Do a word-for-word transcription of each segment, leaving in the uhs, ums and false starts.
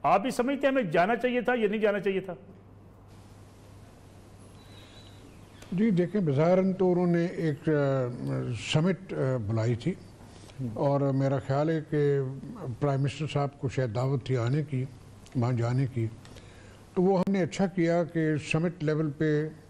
آپ بھی سمجھتے ہیں ہمیں جانا چاہیے تھا یا نہیں جانا چاہیے تھا؟ جی دیکھیں، بظاہراً تو انہوں نے ایک سمٹ بلائی تھی اور میرا خیال ہے کہ پرائم منسٹر صاحب کو شاید دعوت تھی آنے کی، وہاں جانے کی، تو وہ ہم نے اچھا کیا کہ سمٹ لیول پہ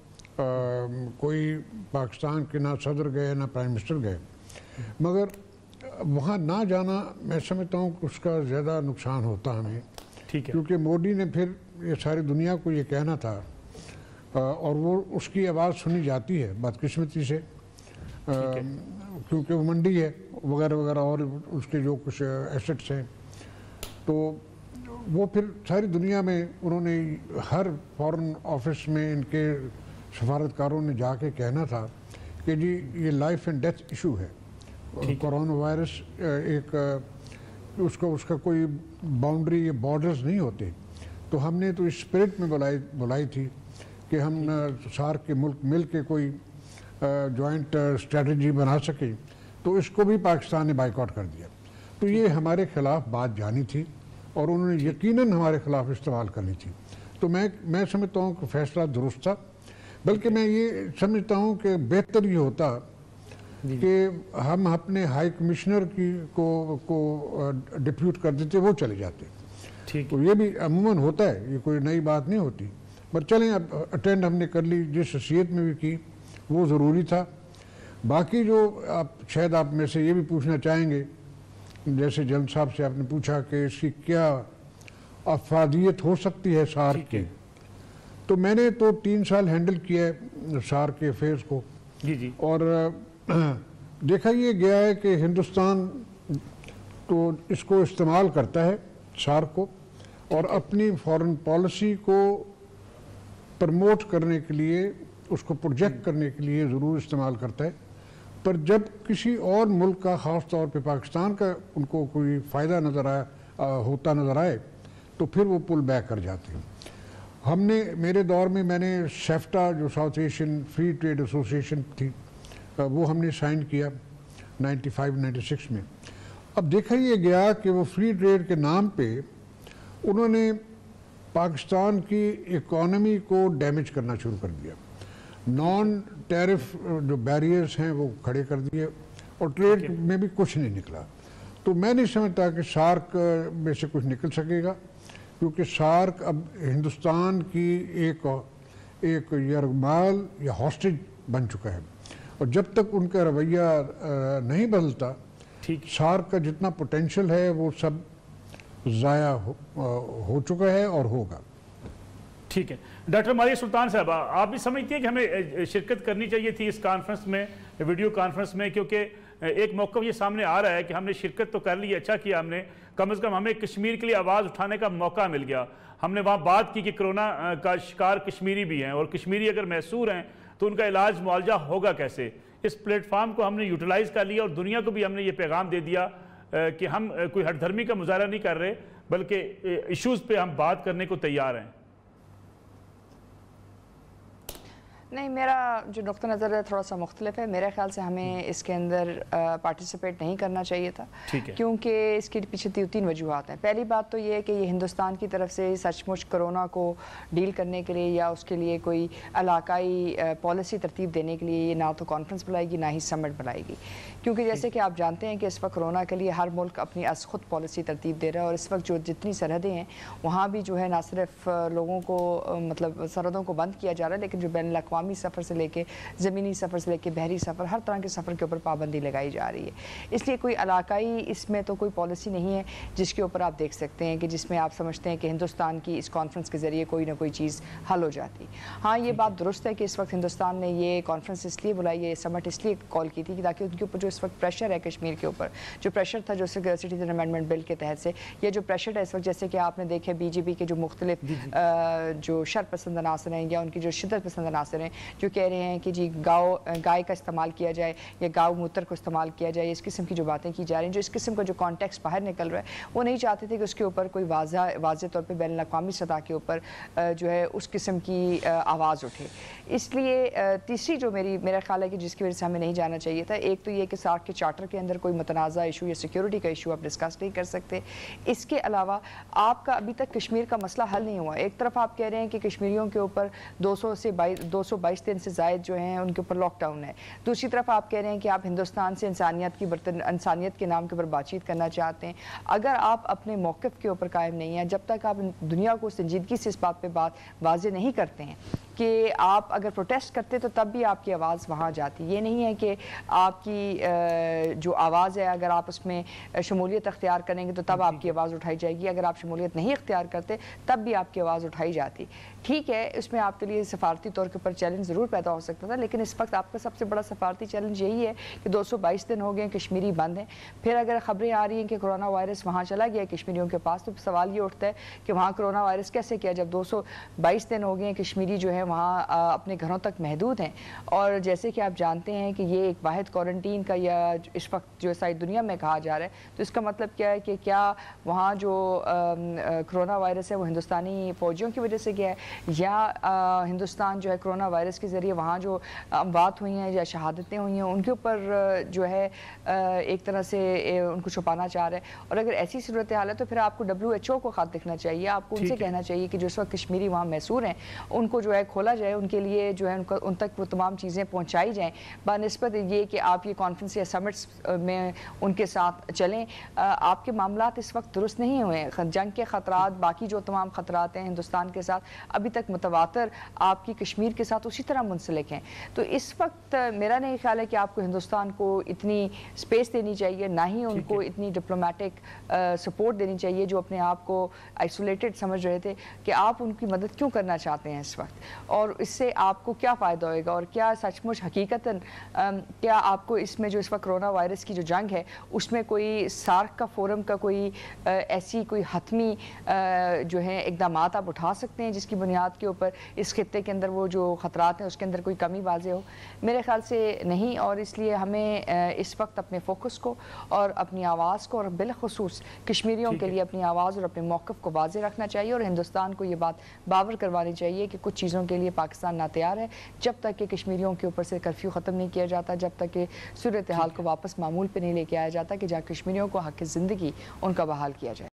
کوئی پاکستان کے نہ صدر گئے نہ پرائم منسٹر گئے، مگر وہاں نہ جانا میں سمجھتا ہوں کہ اس کا زیادہ نقصان ہوتا ہمیں، کیونکہ مودی نے پھر یہ ساری دنیا کو یہ کہنا تھا اور وہ اس کی آواز سنی جاتی ہے بدقسمتی سے، کیونکہ وہ منڈی ہے وغیرہ وغیرہ اور اس کے جو کچھ ایسٹس ہیں، تو وہ پھر ساری دنیا میں انہوں نے ہر فارن آفس میں ان کے سفارتکاروں نے جا کے کہنا تھا کہ جی یہ لائف اینڈ ڈیتھ ایشو ہے، کورونا وائرس ایک اس کا اس کا کوئی باؤنڈری یا بارڈرز نہیں ہوتے، تو ہم نے تو اس اسپرٹ میں بلائی بلائی تھی کہ ہم سارک کے ملک مل کے کوئی جوائنٹ اسٹریٹجی بنا سکیں، تو اس کو بھی پاکستان نے بائیکاٹ کر دیا، تو یہ ہمارے خلاف بات جانی تھی اور انہوں نے یقیناً ہمارے خلاف استعمال کرنی تھی، تو میں میں سمجھتا ہوں کہ فیصلہ درست تھا، بلکہ میں یہ سمجھتا ہوں کہ بہتر یہ ہوتا کہ ہم اپنے ہائی کمشنر کی کو کو ڈپیوٹ کر دیتے، وہ چلے جاتے، تو یہ بھی عموماً ہوتا ہے، یہ کوئی نئی بات نہیں ہوتی، پر چلیں اب اٹینڈ ہم نے کر لی، جس حیثیت میں بھی کی وہ ضروری تھا۔ باقی جو آپ شاید آپ میں سے یہ بھی پوچھنا چاہیں گے، جیسے جنرل صاحب سے آپ نے پوچھا کہ اس کی کیا افادیت ہو سکتی ہے سارک کی، تو میں نے تو تین سال ہینڈل کیا ہے سارک کے افیئرز کو، جی جی اور دیکھا یہ گیا ہے کہ ہندوستان تو اس کو استعمال کرتا ہے سارک کو، اور اپنی فارن پالیسی کو پرموٹ کرنے کے لیے، اس کو پروجیکٹ کرنے کے لیے ضرور استعمال کرتا ہے، پر جب کسی اور ملک کا، خاص طور پہ پاکستان کا ان کو کوئی فائدہ نظر آیا ہوتا نظر آئے تو پھر وہ پل بیک کر جاتے ہیں۔ ہم نے میرے دور میں میں نے سیفٹا جو south Asian free trade association تھی وہ ہم نے سائن کیا نائنٹی فائیو نائنٹی سکس میں۔ اب دیکھا یہ گیا کہ وہ فری ٹریڈ کے نام پہ انہوں نے پاکستان کی اکانومی کو ڈیمیج کرنا شروع کر دیا، نان ٹیرف جو بیریئرز ہیں وہ کھڑے کر دیے، اور ٹریڈ میں بھی کچھ نہیں نکلا، تو میں نہیں سمجھتا کہ سارک میں سے کچھ نکل سکے گا، کیونکہ سارک اب ہندوستان کی ایک ایک یرغمال یا ہاسٹیج بن چکا ہے، اور جب تک ان کا رویہ نہیں بدلتا سارک کا جتنا پوٹینشیل ہے وہ سب ضائع ہو چکا ہے اور ہوگا۔ ٹھیک ہے ڈاکٹر ماریہ سلطان صاحب، آپ بھی سمجھتی ہیں کہ ہمیں شرکت کرنی چاہیے تھی اس کانفرنس میں، ویڈیو کانفرنس میں، کیونکہ ایک موقف یہ سامنے آ رہا ہے کہ ہم نے شرکت تو کر لی، اچھا کیا ہم نے، کم از کم ہمیں کشمیر کے لیے آواز اٹھانے کا موقع مل گیا، ہم نے وہاں بات کی کہ کرونا کا شکار کشمیری بھی ہیں، اور کشمیری اگر محصور ہیں تو ان کا علاج معالجہ ہوگا کیسے، اس پلیٹ فارم کو ہم نے یوٹیلائز کر لیا، اور دنیا کو بھی ہم نے یہ پیغام دے دیا کہ ہم کوئی ہٹ دھرمی کا مظاہرہ نہیں کر رہے، بلکہ ایشوز پہ ہم بات کرنے کو تیار ہیں۔ نہیں، میرا جو نقطہ نظر ہے تھوڑا سا مختلف ہے، میرے خیال سے ہمیں اس کے اندر پارٹیسپیٹ نہیں کرنا چاہیے تھا، کیونکہ اس کے پیچھے تین وجوہات ہیں۔ پہلی بات تو یہ ہے کہ یہ ہندوستان کی طرف سے سچ مچ کرونا کو ڈیل کرنے کے لیے یا اس کے لیے کوئی علاقائی پالیسی ترتیب دینے کے لیے یہ نہ تو کانفرنس بلائے گی نہ ہی سمٹ بلائے گی، کیونکہ جیسے کہ آپ جانتے ہیں کہ اس وقت کرونا کے لیے ہر ملک اپنی از خود پالیسی ترتیب دے رہا ہے، اور اس وقت جو جتنی سرحدیں ہیں وہاں بھی جو ہے نہ صرف لوگوں کو مطلب سرحدوں کو بند کیا جا رہا ہے، لیکن جو بین الاقوامی سفر سے لے کے زمینی سفر سے لے کے بحری سفر، ہر طرح کے سفر کے اوپر پابندی لگائی جا رہی ہے، اس لیے کوئی علاقائی اس میں تو کوئی پالیسی نہیں ہے جس کے اوپر آپ دیکھ سکتے ہیں کہ جس میں آپ سمجھتے ہیں کہ ہندوستان کی اس کانفرنس کے ذریعے کوئی نہ کوئی چیز حل ہو جاتی۔ ہاں یہ بات درست ہے کہ اس وقت ہندوستان نے یہ کانفرنس اس لیے بلائی ہے، یہ سمٹ اس لیے کال کی تھی تاکہ ان کے اوپر جو اس وقت پریشر ہے کشمیر کے اوپر، جو پریشر تھا جو سٹیزن امینڈمنٹ بل کے تحت سے، یہ جو پریشر ہے اس وقت، جیسے کہ آپ نے دیکھا بی جے پی کے جو مختلف جو شر پسند عناصر ہیں یا ان کی جو شدت پسند عناصر ہیں جو کہہ رہے ہیں کہ جی گاؤ گائے کا استعمال کیا جائے یا گاؤ موتر کو استعمال کیا جائے، اس قسم کی جو باتیں کی جا رہی ہیں، جو اس قسم کا جو کانٹیکس باہر نکل رہا ہے، وہ نہیں چاہتے تھے کہ اس کے اوپر کوئی واضح واضح طور پہ بین الاقوامی سطح کے اوپر جو ہے اس قسم کی آواز اٹھے۔ اس لیے تیسری جو میری میرا خیال ہے کہ جس کی وجہ سے ہمیں نہیں جانا چاہیے تھا، ایک تو یہ کہ سارک کے چارٹر کے اندر کوئی متنازع ایشو یا سیکیورٹی کا ایشو آپ ڈسکس نہیں کر سکتے۔ اس کے علاوہ آپ کا ابھی تک کشمیر کا مسئلہ حل نہیں ہوا۔ ایک طرف آپ کہہ رہے ہیں کہ کشمیریوں کے اوپر دو سو سے دو سو بائیس دن سے زائد جو ہیں ان کے اوپر لاک ڈاؤن ہے، دوسری طرف آپ کہہ رہے ہیں کہ آپ ہندوستان سے انسانیت کی برتن انسانیت کے نام کے اوپر بات چیت کرنا چاہتے ہیں۔ اگر آپ اپنے موقف کے اوپر قائم نہیں ہیں، جب تک آپ دنیا کو سنجیدگی سے اس بات پہ بات واضح نہیں کرتے ہیں کہ آپ اگر پروٹیسٹ کرتے تو تب بھی آپ کی آواز وہاں جاتی، یہ نہیں ہے کہ آپ کی جو آواز ہے اگر آپ اس میں شمولیت اختیار کریں گے تو تب آپ کی آواز اٹھائی جائے گی، اگر آپ شمولیت نہیں اختیار کرتے تب بھی آپ کی آواز اٹھائی جاتی۔ ٹھیک ہے، اس میں آپ کے لیے سفارتی طور کے اوپر چیلنج ضرور پیدا ہو سکتا تھا، لیکن اس وقت آپ کا سب سے بڑا سفارتی چیلنج یہی ہے کہ دو سو بائیس دن ہو گئے ہیں کشمیری بند ہیں۔ پھر اگر خبریں آ رہی ہیں کہ کرونا وائرس وہاں چلا گیا ہے کشمیریوں کے پاس، تو سوال یہ اٹھتا ہے کہ وہاں کرونا وائرس کیسے کیا جب دو سو بائیس دن ہو گئے ہیں کشمیری جو ہے وہاں اپنے گھروں تک محدود ہیں۔ اور جیسے کہ آپ جانتے ہیں کہ یہ ایک واحد کوارنٹین کا یا اس وقت جو ساری دنیا میں کہا جا رہا ہے، تو اس کا مطلب کیا ہے کہ کیا وہاں جو کرونا وائرس ہے وہ ہندوستانی فوجیوں کی وجہ سے گیا ہے، یا ہندوستان جو ہے کرونا وائرس کے ذریعے وہاں جو اموات ہوئی ہیں یا شہادتیں ہوئی ہیں ان کے اوپر جو ہے ایک طرح سے ان کو چھپانا چاہ رہا ہے۔ اور اگر ایسی صورتحال ہے تو پھر آپ کو ڈبلیو ایچ او کو خط لکھنا چاہیے، آپ کو ان سے کہنا چاہیے کہ جو اس وقت کشمیری وہاں محصور ہیں ان کو جو ہے کھولا جائے، ان کے لیے جو ہے ان کو ان تک وہ تمام چیزیں پہنچائی جائیں، بنسبت یہ کہ آپ یہ کانفرنس یا سمٹس میں ان کے ساتھ چلیں۔ آپ کے معاملات اس وقت درست نہیں ہوئے ہیں، جنگ کے خطرات، باقی جو تمام خطرات ہیں ہندوستان کے ساتھ ابھی تک متواتر آپ کی کشمیر کے ساتھ اسی طرح منسلک ہیں۔ تو اس وقت میرا نہیں خیال ہے کہ آپ کو ہندوستان کو اتنی سپیس دینی چاہیے، نہ ہی ان کو اتنی ڈپلومیٹک سپورٹ دینی چاہیے جو اپنے آپ کو آئسولیٹڈ سمجھ رہے تھے، کہ آپ ان کی مدد کیوں کرنا چاہتے ہیں اس وقت، اور اس سے آپ کو کیا فائدہ ہوئے گا، اور کیا سچ مچ حقیقتاً کیا آپ کو اس میں جو اس وقت کرونا وائرس کی جو جنگ ہے اس میں کوئی سارک کا فورم کا کوئی ایسی کوئی حتمی جو ہے اقدامات آپ اٹھا سکتے ہیں جس کی بنیاد کے اوپر اس خطے کے اندر وہ جو خطرات ہیں اس کے اندر کوئی کمی واضح ہو؟ میرے خیال سے نہیں، اور اس لیے ہمیں اس وقت اپنے فوکس کو اور اپنی آواز کو اور بالخصوص کشمیریوں کے لیے اپنی آواز اور اپنے موقف کو واضح رکھنا چاہیے، اور ہندوستان کو یہ بات باور کروانی چاہیے کہ کچھ چیزوں کے لیے پاکستان نہ تیار ہے جب تک کہ کشمیریوں کے اوپر سے کرفیو ختم نہیں کیا جاتا، جب تک کہ صورتحال کو واپس معمول پہ نہیں لے کے آیا جاتا کہ جہاں کشمیریوں کو حق زندگی ان کا بحال کیا جائے۔